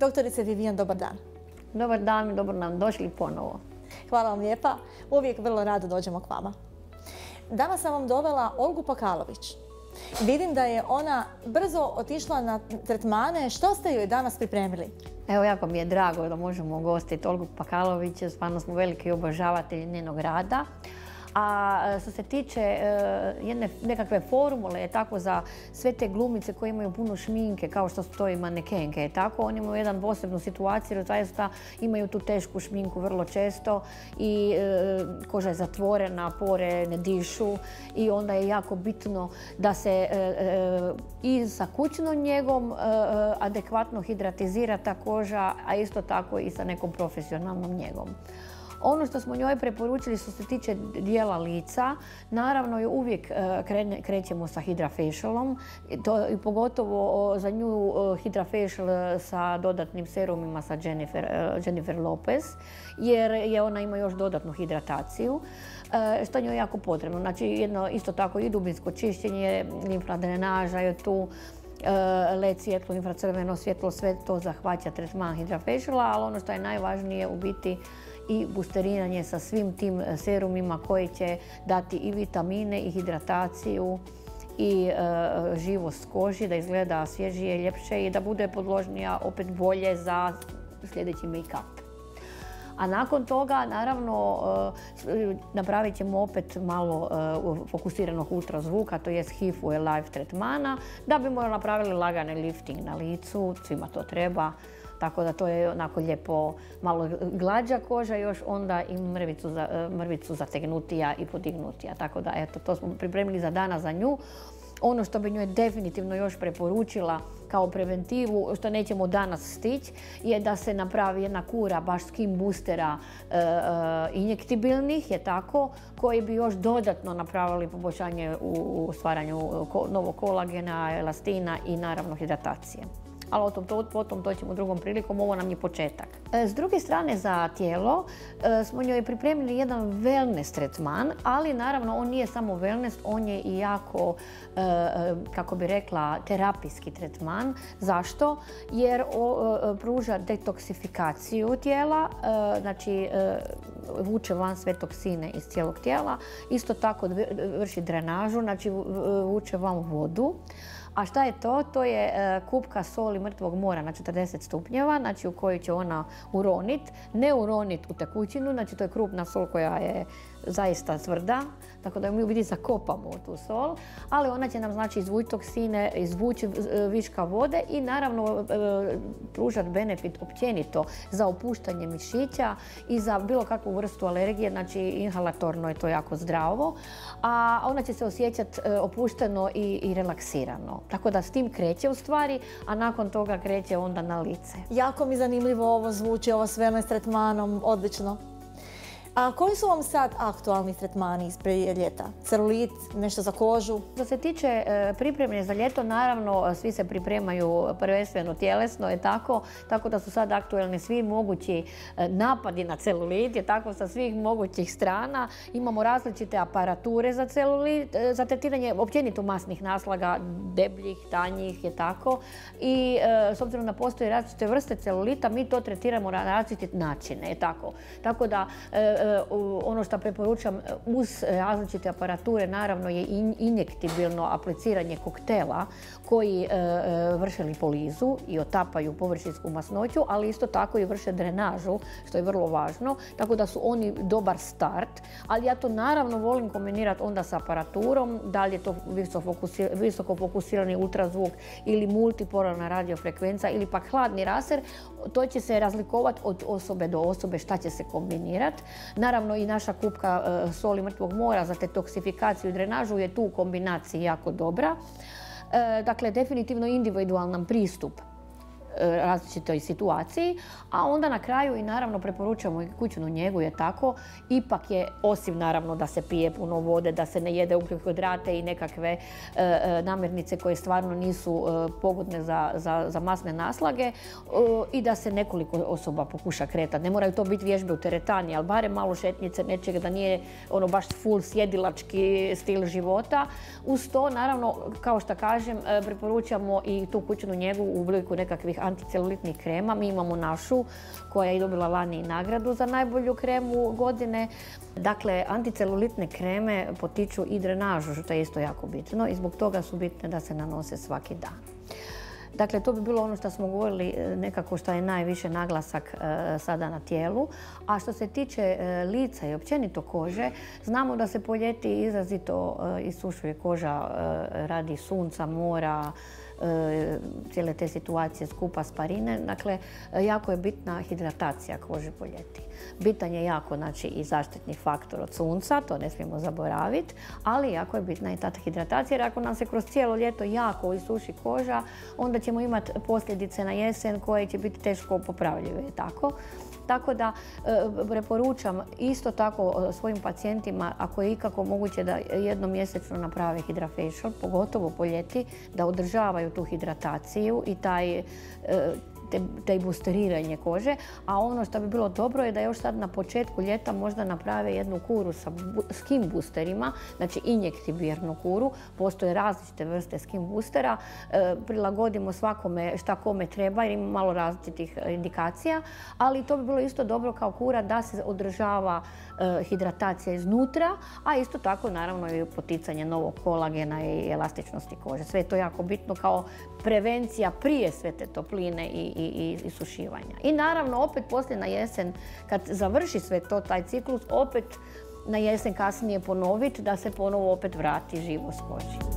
Doktorice Vivian, dobar dan. Dobar dan i dobro nam došli ponovo. Hvala vam lijepa. Uvijek vrlo rado dođemo k vama. Danas sam vam dovela Olgu Pakalović. Vidim da je ona brzo otišla na tretmane. Što ste joj danas pripremili? Evo, jako mi je drago da možemo ugostiti Olgu Pakalović. Stvarno smo veliki obožavatelji njenog rada. A što se tiče jedne nekakve formule, tako za sve te glumice koje imaju puno šminke, kao što su to i manekenke, tako oni imaju jednu posebnu situaciju, jer zaista imaju tu tešku šminku vrlo često i koža je zatvorena, pore ne dišu i onda je jako bitno da se i sa kućnom njegom adekvatno hidratizira ta koža, a isto tako i sa nekom profesionalnom njegom. Ono što smo njoj preporučili što se tiče dijela lica, naravno je uvijek krećemo sa HydraFacialom, i pogotovo za nju HydraFacial sa dodatnim serumima sa Jennifer Lopez, jer je ona ima još dodatnu hidrataciju, što njoj je jako potrebno. Znači, isto tako i dubinsko čišćenje, limfna drenaža je tu, LED svjetlo, infracrveno svjetlo, sve to zahvaća tretman HydraFaciala, ali ono što je najvažnije u biti i boosteriranje sa svim tim serumima koji će dati i vitamine i hidrataciju i živost koži, da izgleda svježije, ljepše i da bude podložnija opet bolje za sljedeći make-up. A nakon toga, naravno, napravit ćemo opet malo fokusiranog ultrazvuka, to jest HIFU Alive tretmana, da bi napravili lagani lifting na licu, svima to treba. Tako da to je onako lijepo, malo glađa koža, još onda i mrvicu zategnutija i podignutija. Tako da, eto, to smo pripremili za danas za nju. Ono što bi njoj definitivno još preporučila kao preventivu, što nećemo danas stići, je da se napravi jedna kura baš skin boostera injektibilnih, je tako, koji bi još dodatno napravili poboljšanje u stvaranju novog kolagena, elastina i naravno hidratacije. Ali potom to ćemo drugom prilikom, ovo nam je početak. S druge strane, za tijelo smo njoj pripremili jedan wellness tretman, ali naravno on nije samo wellness, on je i jako, kako bi rekla, terapijski tretman. Zašto? Jer pruža detoksifikaciju tijela, znači vuče van sve toksine iz cijelog tijela, isto tako vrši drenažu, znači vuče van vodu. A šta je to? To je kupka soli mrtvog mora na 40 stupnjeva, znači u koju će ona uroniti, ne uroniti u tekućinu, znači to je krupna sol koja je zaista tvrda, tako da mi u biti zakopamo u tu sol, ali ona će nam znači izvući toksine, izvući viška vode i naravno pružati benefit općenito za opuštanje mišića i za bilo kakvu vrstu alergije, znači inhalatorno je to jako zdravo, a ona će se osjećati opušteno i relaksirano. Tako da s tim kreće u stvari, a nakon toga kreće onda na lice. Jako mi zanimljivo ovo zvuči, ovo s wellness tretmanom, odlično. A koji su vam sad aktualni tretmani ispred ljeta? Celulit, nešto za kožu? Što se tiče pripreme za ljeto, naravno svi se pripremaju prvenstveno tjelesno, je tako da su sad aktualni svi mogući napadi na celulit, je tako, sa svih mogućih strana. Imamo različite aparature za celulit, za tretiranje općenito masnih naslaga, debljih, tanjih, je tako. I s obzirom da postoje različite vrste celulita, mi to tretiramo na različite načine, je tako. Tako da ono što preporučam uz različite aparature naravno je injektibilno apliciranje koktela koji vrše lipolizu i otapaju površinsku masnoću, ali isto tako i vrše drenažu, što je vrlo važno, tako da su oni dobar start, ali ja to naravno volim kombinirati onda sa aparaturom, da li je to visoko fokusirani ultrazvuk ili multipolarna radiofrekvenca ili pak hladni laser, to će se razlikovati od osobe do osobe šta će se kombinirati. Naravno i naša kupka soli mrtvog mora za detoksifikaciju i drenažu je tu u kombinaciji jako dobra. Dakle, definitivno individualan pristup različitoj situaciji, a onda na kraju i naravno preporučujemo i kućnu njegu, je tako. Ipak je, osim naravno da se pije puno vode, da se ne jede ugljikohidrate i nekakve namirnice koje stvarno nisu pogodne za masne naslage, i da se nekoliko osoba pokuša kretati. Ne moraju to biti vježbe u teretani, ali barem malo šetnice, nečega da nije ono baš full sjedilački stil života. Uz to, naravno, kao što kažem, preporučamo i tu kućnu njegu u obliku nekakvih anticelulitnih krema. Mi imamo našu koja je dobila lani nagradu za najbolju kremu godine. Dakle, anticelulitne kreme potiču i drenažu, što je isto jako bitno i zbog toga su bitne da se nanose svaki dan. Dakle, to bi bilo ono što smo govorili nekako što je najviše naglasak sada na tijelu. A što se tiče lica i općenito kože, znamo da se po ljeti izrazito isušuje koža radi sunca, mora, cijele te situacije skupa sparine. Dakle, jako je bitna hidratacija kože po ljeti. Bitan je jako, znači, i zaštitni faktor od sunca, to ne smijemo zaboraviti, ali jako je bitna i ta hidratacija, jer ako nam se kroz cijelo ljeto jako isuši koža, onda ćemo imati posljedice na jesen koje će biti teško popravljive. Tako da preporučam isto tako svojim pacijentima, ako je ikako moguće, da jednom mjesečno naprave HidraFacial, pogotovo po ljeti, da održavaju tu hidrataciju i taj boosteriranje kože. A ono što bi bilo dobro je da još sad na početku ljeta možda naprave jednu kuru sa skin boosterima, znači injektivirnu kuru. Postoje različite vrste skin boostera. Prilagodimo svakome šta kome treba jer ima malo različitih indikacija, ali to bi bilo isto dobro kao kura da se održava hidratacija iznutra, a isto tako naravno i poticanje novog kolagena i elastičnosti kože. Sve je to jako bitno kao prevencija prije sve te topline i sušivanja. I naravno opet poslije na jesen, kad završi sve to, taj ciklus, opet na jesen kasnije ponoviti da se ponovo opet vrati živost koži.